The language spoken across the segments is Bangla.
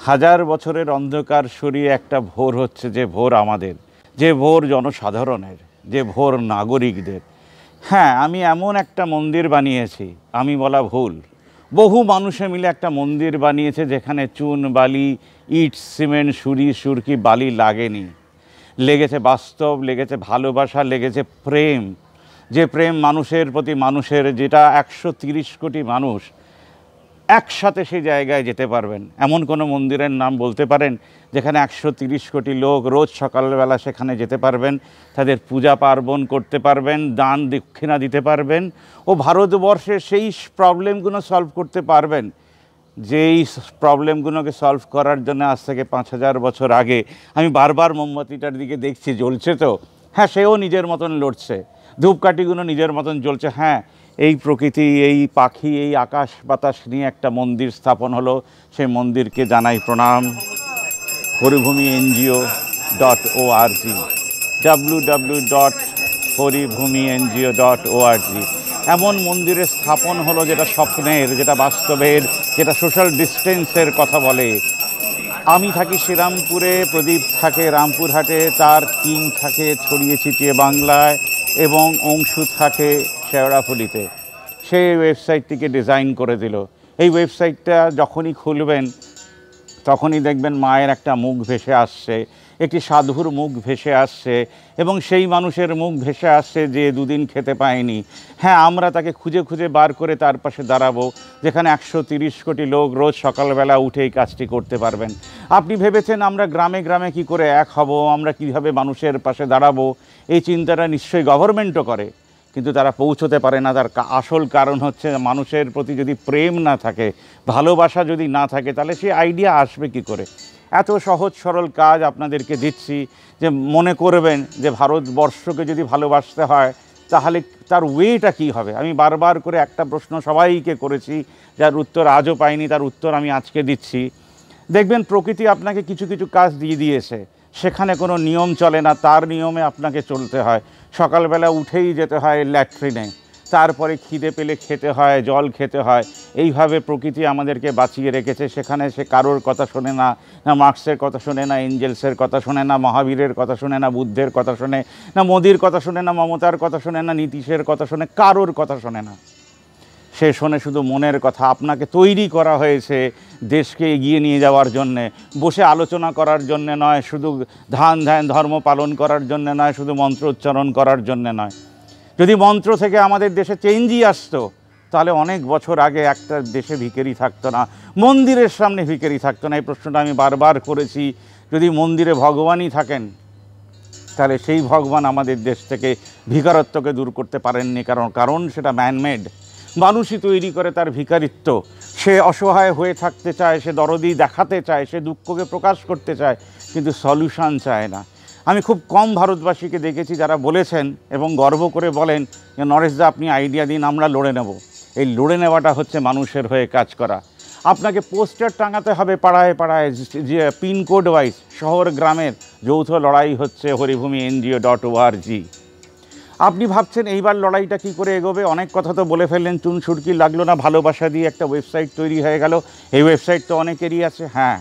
হাজার বছরের অন্ধকার সরিয়ে একটা ভোর হচ্ছে, যে ভোর আমাদের, যে ভোর জনসাধারণের, যে ভোর নাগরিকদের। হ্যাঁ, আমি এমন একটা মন্দির বানিয়েছি, আমি বলা ভুল, বহু মানুষে মিলে একটা মন্দির বানিয়েছে যেখানে চুন বালি ইট সিমেন্ট সুরকি বালি লাগেনি, লেগেছে বাস্তব, লেগেছে ভালোবাসা, লেগেছে প্রেম। যে প্রেম মানুষের প্রতি মানুষের, যেটা 130 কোটি মানুষ একসাথে সেই জায়গায় যেতে পারবেন। এমন কোনো মন্দিরের নাম বলতে পারেন যেখানে 130 কোটি লোক রোজ সকালবেলা সেখানে যেতে পারবেন, তাদের পূজা পার্বণ করতে পারবেন, দান দক্ষিণা দিতে পারবেন ও ভারতবর্ষের সেই প্রবলেমগুলো সলভ করতে পারবেন, যেই প্রবলেমগুলোকে সলভ করার জন্য আজ থেকে 5000 বছর আগে, আমি বারবার মোমবাতিটার দিকে দেখছি, জ্বলছে তো, হ্যাঁ সেও নিজের মতন লড়ছে, ধূপকাঠিগুলো নিজের মতন জ্বলছে। হ্যাঁ, এই প্রকৃতি, এই পাখি, এই আকাশ বাতাস নিয়ে একটা মন্দির স্থাপন হলো, সেই মন্দিরকে জানাই প্রণাম। হরিভূমি.NGO.org, www.হরিভূমি.NGO.org। এমন মন্দিরের স্থাপন হলো যেটা স্বপ্নের, যেটা বাস্তবের, যেটা সোশ্যাল ডিস্টেন্সের কথা বলে। আমি থাকি শ্রীরামপুরে, প্রদীপ থাকে রামপুরহাটে, তার টিম থাকে ছড়িয়ে ছিটিয়ে বাংলায়, এবং অংশু থাকে শেওড়াফুলিতে। সেই ওয়েবসাইটটিকে ডিজাইন করে দিল। এই ওয়েবসাইটটা যখনই খুলবেন তখনই দেখবেন মায়ের একটা মুখ ভেসে আসছে, একটি সাধুর মুখ ভেসে আসছে, এবং সেই মানুষের মুখ ভেসে আসছে যে দুদিন খেতে পায়নি। হ্যাঁ, আমরা তাকে খুঁজে খুঁজে বার করে তার পাশে দাঁড়াবো, যেখানে 130 কোটি লোক রোজ সকালবেলা উঠে এই কাজটি করতে পারবেন। আপনি ভেবেছেন আমরা গ্রামে গ্রামে কি করে এক হব, আমরা কিভাবে মানুষের পাশে দাঁড়াবো, এই চিন্তাটা নিশ্চয়ই গভর্নমেন্টও করে, কিন্তু তারা পৌঁছতে পারে না। তার আসল কারণ হচ্ছে মানুষের প্রতি যদি প্রেম না থাকে, ভালোবাসা যদি না থাকে, তাহলে সেই আইডিয়া আসবে কি করে। এত সহজ সরল কাজ আপনাদেরকে দিচ্ছি, যে মনে করবেন যে ভারতবর্ষকে যদি ভালোবাসতে হয় তাহলে তার ওয়েটা কী হবে। আমি বারবার করে একটা প্রশ্ন সবাইকে করেছি, যার উত্তর আজও পাইনি, তার উত্তর আমি আজকে দিচ্ছি। দেখবেন প্রকৃতি আপনাকে কিছু কিছু কাজ দিয়ে দিয়েছে, সেখানে কোনো নিয়ম চলে না, তার নিয়মে আপনাকে চলতে হয়। সকালবেলা উঠেই যেতে হয় ল্যাট্রিনে, তারপরে খিদে পেলে খেতে হয়, জল খেতে হয়। এইভাবে প্রকৃতি আমাদেরকে বাঁচিয়ে রেখেছে। সেখানে সে কারোর কথা শোনে না, না মার্কসের কথা শোনে, না এঞ্জেলসের কথা শোনে, না মহাবীরের কথা শোনে, না বুদ্ধের কথা শোনে, না মোদির কথা শোনে, না মমতার কথা শোনে, না নীতিশের কথা শোনে, কারোর কথা শোনে না। সে শোনে শুধু মনের কথা। আপনাকে তৈরি করা হয়েছে দেশকে এগিয়ে নিয়ে যাওয়ার জন্যে, বসে আলোচনা করার জন্যে নয়, শুধু ধ্যান ধর্ম পালন করার জন্যে নয়, শুধু মন্ত্র উচ্চারণ করার জন্যে নয়। যদি মন্ত্র থেকে আমাদের দেশে চেঞ্জই আসতো, তাহলে অনেক বছর আগে একটা দেশে ভিখারি থাকতো না, মন্দিরের সামনে ভিখারি থাকতো না। এই প্রশ্নটা আমি বারবার করেছি। যদি মন্দিরে ভগবানই থাকেন, তাহলে সেই ভগবান আমাদের দেশ থেকে ভিখারত্বকে দূর করতে পারেননি, কারণ সেটা ম্যানমেড। মানুষই তৈরি করে তার ভিখারিত্ব। সে অসহায় হয়ে থাকতে চায়, সে দরদি দেখাতে চায়, সে দুঃখকে প্রকাশ করতে চায়, কিন্তু সলিউশন চায় না। আমি খুব কম ভারতবাসীকে দেখেছি যারা বলেছেন এবং গর্ব করে বলেন যে নরেশদা আপনি আইডিয়া দিন, আমরা লড়ে নেব। এই লড়ে নেওয়াটা হচ্ছে মানুষের হয়ে কাজ করা। আপনাকে পোস্টার টাঙাতে হবে পাড়ায় পাড়ায়, যে পিনকোড ওয়াইজ শহর গ্রামের যৌথ লড়াই হচ্ছে হরিভূমি.NGO.org। আপনি ভাবছেন এইবার লড়াইটা কি করে এগোবে। অনেক কথা তো বলে ফেললেন, চুন সুরকি লাগলো না, ভালোবাসা দিয়ে একটা ওয়েবসাইট তৈরি হয়ে গেল। এই ওয়েবসাইট তো অনেকেরই আছে। হ্যাঁ,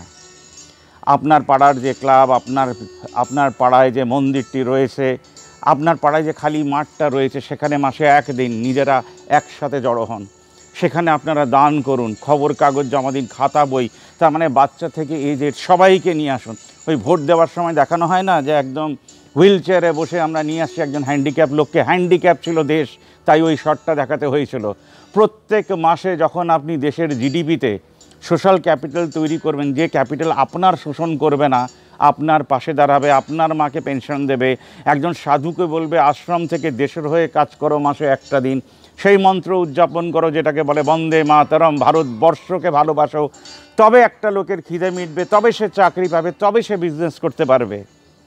আপনার পাড়ার যে ক্লাব, আপনার পাড়ায় যে মন্দিরটি রয়েছে, আপনার পাড়ায় যে খালি মাঠটা রয়েছে, সেখানে মাসে একদিন নিজেরা একসাথে জড়ো হন, সেখানে আপনারা দান করুন, খবর কাগজ জমা দিন, খাতা বই, তার মানে বাচ্চা থেকে এজেড সবাইকে নিয়ে আসুন। ওই ভোট দেওয়ার সময় দেখানো হয় না যে একদম হুইল চেয়ারে বসে আমরা নিয়ে আসছি একজন হ্যান্ডিক্যাপ লোককে, হ্যান্ডিক্যাপ ছিল দেশ, তাই ওই শটটা দেখাতে হয়েছিল। প্রত্যেক মাসে যখন আপনি দেশের জিডিপিতে সোশ্যাল ক্যাপিটাল তৈরি করবেন, যে ক্যাপিটাল আপনার শোষণ করবে না, আপনার পাশে দাঁড়াবে, আপনার মাকে পেনশন দেবে, একজন সাধুকে বলবে আশ্রম থেকে দেশের হয়ে কাজ করো মাসে একটা দিন, সেই মন্ত্র উদযাপন করো যেটাকে বলে বন্দে মাতরম, ভারতবর্ষকে ভালোবাসো, তবে একটা লোকের খিদে মিটবে, তবে সে চাকরি পাবে, তবে সে বিজনেস করতে পারবে,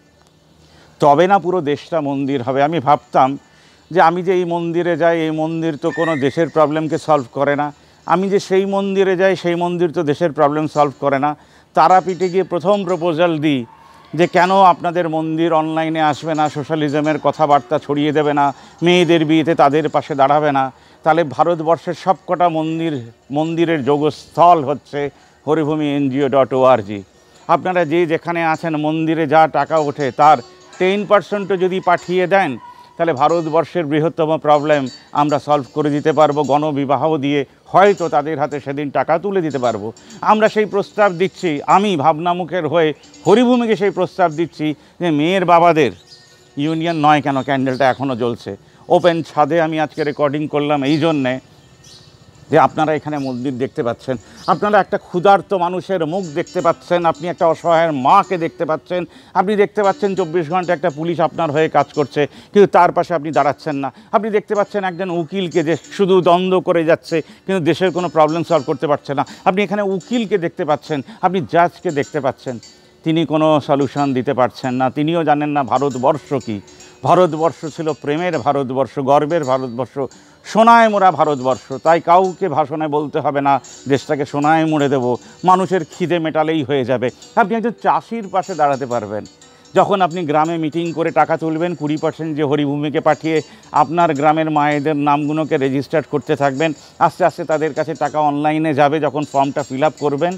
তবে না পুরো দেশটা মন্দির হবে। আমি ভাবতাম যে আমি যে এই মন্দিরে যাই, এই মন্দির তো কোনো দেশের প্রবলেমকে সলভ করে না। আমি যে সেই মন্দিরে যাই, সেই মন্দির তো দেশের প্রবলেম সলভ করে না। তারাপীঠে গিয়ে প্রথম প্রপোজাল দিই যে কেন আপনাদের মন্দির অনলাইনে আসবে না, সোশ্যালিজমের কথাবার্তা ছড়িয়ে দেবে না, মেয়েদের বিয়েতে তাদের পাশে দাঁড়াবে না। তাহলে ভারতবর্ষের সবকটা মন্দিরের যোগস্থল হচ্ছে হরিভূমি.NGO.org। আপনারা যে যেখানে আছেন মন্দিরে যা টাকা ওঠে তার 10% যদি পাঠিয়ে দেন, তাহলে ভারতবর্ষের বৃহত্তম প্রবলেম আমরা সলভ করে দিতে পারবো। গণবিবাহ দিয়ে হয়তো তাদের হাতে সেদিন টাকা তুলে দিতে পারবো। আমরা সেই প্রস্তাব দিচ্ছি, আমি ভাবনামুখের হয়ে হরিভূমিকে সেই প্রস্তাব দিচ্ছি যে মেয়ের বাবাদের ইউনিয়ন নয় কেন, ক্যান্ডেলটা এখনও জ্বলছে ওপেন ছাদে। আমি আজকে রেকর্ডিং করলাম এই জন্যে যে আপনারা এখানে মন্দির দেখতে পাচ্ছেন, আপনারা একটা ক্ষুধার্ত মানুষের মুখ দেখতে পাচ্ছেন, আপনি একটা অসহায়ের মাকে দেখতে পাচ্ছেন, আপনি দেখতে পাচ্ছেন 24 ঘন্টা একটা পুলিশ আপনার হয়ে কাজ করছে, কিন্তু তার পাশে আপনি দাঁড়াচ্ছেন না। আপনি দেখতে পাচ্ছেন একজন উকিলকে যে শুধু দ্বন্দ্ব করে যাচ্ছে, কিন্তু দেশের কোনো প্রবলেম সলভ করতে পারছে না। আপনি এখানে উকিলকে দেখতে পাচ্ছেন, আপনি জাজকে দেখতে পাচ্ছেন, তিনি কোনো সলিউশন দিতে পারছেন না। তিনিও জানেন না ভারতবর্ষ কী। ভারতবর্ষ ছিল প্রেমের ভারতবর্ষ, গর্বের ভারতবর্ষ, সোনায় মোড়া ভারতবর্ষ। তাই কাউকে ভাষণে বলতে হবে না দেশটাকে সোনায় মুড়ে দেব, মানুষের খিদে মেটালেই হয়ে যাবে। আপনি একজন চাষির পাশে দাঁড়াতে পারবেন। যখন আপনি গ্রামে মিটিং করে টাকা তুলবেন, 20% যে হরিভূমিকে পাঠিয়ে আপনার গ্রামের মায়েদের নামগুলোকে রেজিস্টার করতে থাকবেন, আস্তে আস্তে তাদের কাছে টাকা অনলাইনে যাবে। যখন ফর্মটা ফিল আপ করবেন,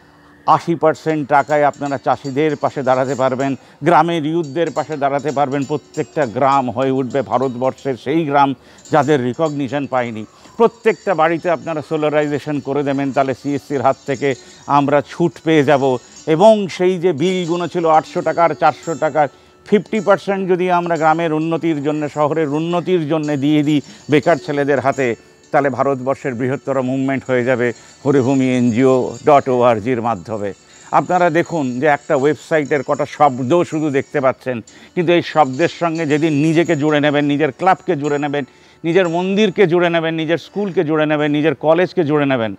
80% টাকায় আপনারা চাষিদের পাশে দাঁড়াতে পারবেন, গ্রামের ইউথদের পাশে দাঁড়াতে পারবেন। প্রত্যেকটা গ্রাম হয়ে উঠবে ভারতবর্ষের সেই গ্রাম যাদের রিকগনিশন পায়নি। প্রত্যেকটা বাড়িতে আপনারা সোলারাইজেশন করে দেবেন, তাহলে সিএসসির হাত থেকে আমরা ছুট পেয়ে যাব। এবং সেই যে বিলগুলো ছিল 800 টাকার 400 টাকার, 50% যদি আমরা গ্রামের উন্নতির জন্য, শহরের উন্নতির জন্য দিয়ে দিই বেকার ছেলেদের হাতে, তাহলে ভারতবর্ষের বৃহত্তর মুভমেন্ট হয়ে যাবে হরিভূমি NGO.org-র মাধ্যমে। আপনারা দেখুন যে একটা ওয়েবসাইটের কটা শব্দ শুধু দেখতে পাচ্ছেন, কিন্তু এই শব্দের সঙ্গে যেদিন নিজেকে জুড়ে নেবেন, নিজের ক্লাবকে জুড়ে নেবেন, নিজের মন্দিরকে জুড়ে নেবেন, নিজের স্কুলকে জুড়ে নেবেন, নিজের কলেজকে জুড়ে নেবেন,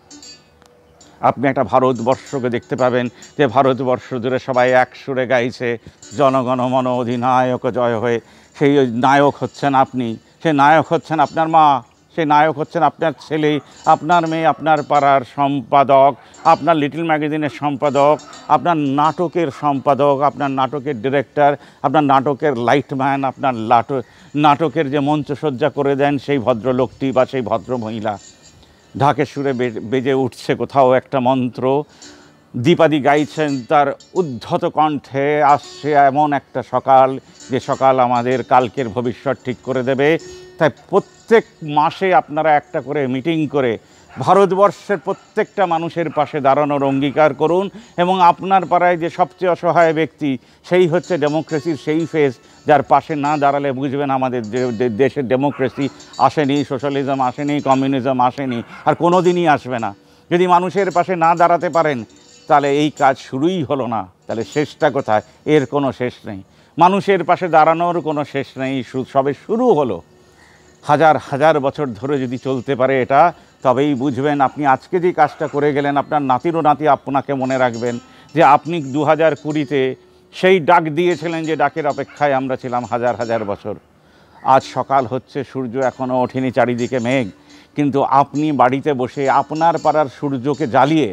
আপনি একটা ভারতবর্ষকে দেখতে পাবেন যে ভারতবর্ষ জুড়ে সবাই এক সুরে গাইছে জনগণ মন অধিনায়ক জয় হয়ে। সেই নায়ক হচ্ছেন আপনি, সেই নায়ক হচ্ছেন আপনার মা, সেই নায়ক হচ্ছেন আপনার ছেলে, আপনার মেয়ে, আপনার পাড়ার সম্পাদক, আপনার লিটল ম্যাগাজিনের সম্পাদক, আপনার নাটকের সম্পাদক, আপনার নাটকের ডিরেক্টর, আপনার নাটকের লাইটম্যান, আপনার নাটকের যে মঞ্চসজ্জা করে দেন সেই ভদ্রলোকটি বা সেই ভদ্রমহিলা। ঢাকের সুরে বেজে উঠছে কোথাও একটা মন্ত্র, দীপাদি গাইছেন তার উদ্ধত কণ্ঠে, আসছে এমন একটা সকাল, যে সকাল আমাদের কালকের ভবিষ্যৎ ঠিক করে দেবে। তাই প্রত্যেক মাসে আপনারা একটা করে মিটিং করে ভারতবর্ষের প্রত্যেকটা মানুষের পাশে দাঁড়ানোর অঙ্গীকার করুন। এবং আপনার পাড়ায় যে সবচেয়ে অসহায় ব্যক্তি, সেই হচ্ছে ডেমোক্রেসির সেই ফেস, যার পাশে না দাঁড়ালে বুঝবেন আমাদের দেশের ডেমোক্রেসি আসেনি, সোশ্যালিজম আসেনি, কমিউনিজম আসেনি, আর কোনো দিনই আসবে না। যদি মানুষের পাশে না দাঁড়াতে পারেন, তাহলে এই কাজ শুরুই হলো না, তাহলে শেষটা কোথায়? এর কোনো শেষ নেই, মানুষের পাশে দাঁড়ানোর কোনো শেষ নেই, সবে শুরু হলো। হাজার হাজার বছর ধরে যদি চলতে পারে এটা, তবেই বুঝবেন। আপনি আজকে যে কাজটা করে গেলেন, আপনার নাতিরও নাতি আপনাকে মনে রাখবেন যে আপনি 2020-তে সেই ডাক দিয়েছিলেন, যে ডাকের অপেক্ষায় আমরা ছিলাম হাজার হাজার বছর। আজ সকাল হচ্ছে, সূর্য এখনও ওঠেনি, চারিদিকে মেঘ, কিন্তু আপনি বাড়িতে বসে আপনার পাড়ার সূর্যকে জ্বালিয়ে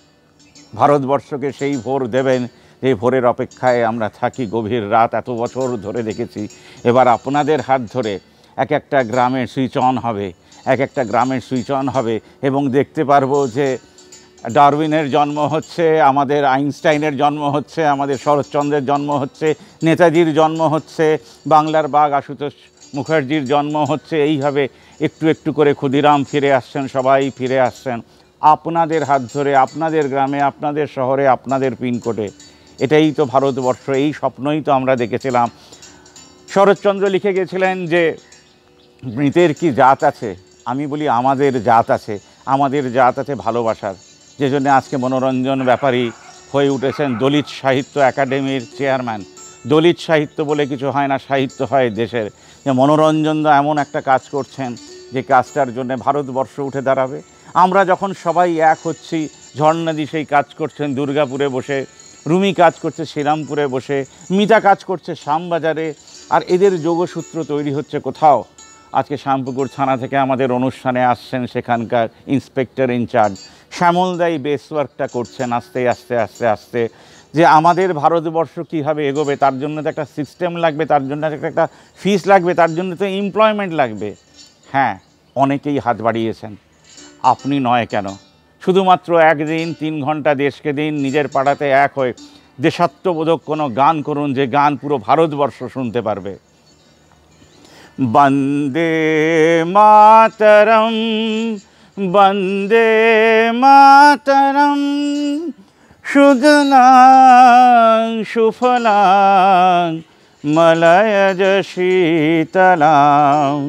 ভারতবর্ষকে সেই ভোর দেবেন, যে ভোরের অপেক্ষায় আমরা থাকি গভীর রাত, এত বছর ধরে দেখেছি। এবার আপনাদের হাত ধরে এক একটা গ্রামের সুইচ অন হবে, এক একটা গ্রামের সুইচ অন হবে, এবং দেখতে পারবো যে ডারউইনের জন্ম হচ্ছে, আমাদের আইনস্টাইনের জন্ম হচ্ছে, আমাদের শরৎচন্দ্রের জন্ম হচ্ছে, নেতাজির জন্ম হচ্ছে, বাংলার বাঘ আশুতোষ মুখার্জির জন্ম হচ্ছে। এইভাবে একটু একটু করে ক্ষুদিরাম ফিরে আসছেন, সবাই ফিরে আসছেন আপনাদের হাত ধরে, আপনাদের গ্রামে, আপনাদের শহরে, আপনাদের পিনকোডে। এটাই তো ভারতবর্ষ, এই স্বপ্নই তো আমরা দেখেছিলাম। শরৎচন্দ্র লিখে গেছিলেন যে মৃতের কি জাত আছে, আমি বলি আমাদের জাত আছে, আমাদের জাত আছে ভালোবাসার। যে জন্য আজকে মনোরঞ্জন ব্যাপারী হয়ে উঠেছেন দলিত সাহিত্য একাডেমির চেয়ারম্যান। দলিত সাহিত্য বলে কিছু হয় না, সাহিত্য হয় দেশের। যে মনোরঞ্জন দা এমন একটা কাজ করছেন, যে কাজটার জন্য ভারতবর্ষ উঠে দাঁড়াবে। আমরা যখন সবাই এক হচ্ছি, ঝর্ণাদি সেই কাজ করছেন দুর্গাপুরে বসে, রুমি কাজ করছে শ্রীরামপুরে বসে, মিতা কাজ করছে শ্যামবাজারে, আর এদের যোগসূত্র তৈরি হচ্ছে কোথাও। আজকে শ্যামপুকুর থানা থেকে আমাদের অনুষ্ঠানে আসছেন সেখানকার ইন্সপেক্টর ইনচার্জ শ্যামলদাই বেস ওয়ার্কটা করছেন আস্তে আস্তে আস্তে আস্তে, যে আমাদের ভারতবর্ষ কীভাবে এগোবে, তার জন্য তো একটা সিস্টেম লাগবে, তার জন্য একটা ফিস লাগবে, তার জন্য তো এমপ্লয়মেন্ট লাগবে। হ্যাঁ, অনেকেই হাত বাড়িয়েছেন, আপনি নয় কেন? শুধুমাত্র একদিন 3 ঘন্টা দেশকে দিন, নিজের পাড়াতে এক হয়ে দেশাত্মবোধক কোনো গান করুন, যে গান পুরো ভারতবর্ষ শুনতে পারবে। বন্দে মাতরম, বন্দে মাতরম, সুজলাং সুফলাং মলয়জ শীতলাং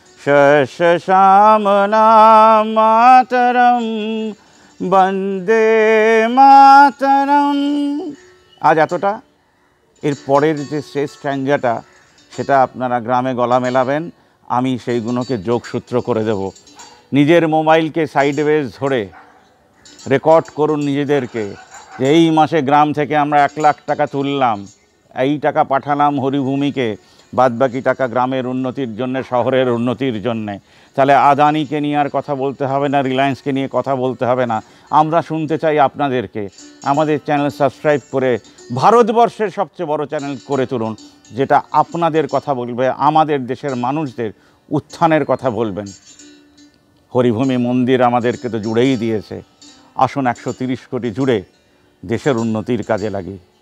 শস্যশ্যামলাং মাতরম, বন্দে মাতরম। আজ এতটা। এর পরের যে শেষ স্ট্যাঞ্জাটা সেটা আপনারা গ্রামে গলা মেলাবেন, আমি সেইগুলোকে যোগসূত্র করে দেব। নিজের মোবাইলকে সাইডওয়েজ ধরে রেকর্ড করুন নিজেদেরকে, যে এই মাসে গ্রাম থেকে আমরা 1 লাখ টাকা তুললাম, এই টাকা পাঠালাম হরিভূমিকে, বাদবাকি টাকা গ্রামের উন্নতির জন্যে, শহরের উন্নতির জন্যে। তাহলে আদানিকে নিয়ে আর কথা বলতে হবে না, রিলায়েন্সকে নিয়ে কথা বলতে হবে না। আমরা শুনতে চাই আপনাদেরকে। আমাদের চ্যানেল সাবস্ক্রাইব করে ভারতবর্ষের সবচেয়ে বড় চ্যানেল করে তুলুন, যেটা আপনাদের কথা বলবে, আমাদের দেশের মানুষদের উত্থানের কথা বলবেন। হরিভূমি মন্দির আমাদেরকে তো জুড়েই দিয়েছে। আসুন 130 কোটি জুড়ে দেশের উন্নতির কাজে লাগি।